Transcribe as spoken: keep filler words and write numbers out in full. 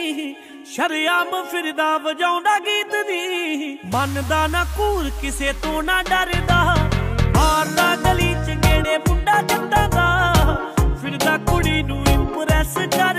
शरेआम फिरदा वजाउंदा गीत दी मनदा ना कूर किसे तो ना डरदा मारदा गली च गेड़े मुंडा जट्टां दा फिरदा कुड़ी नूं इंप्रेस कर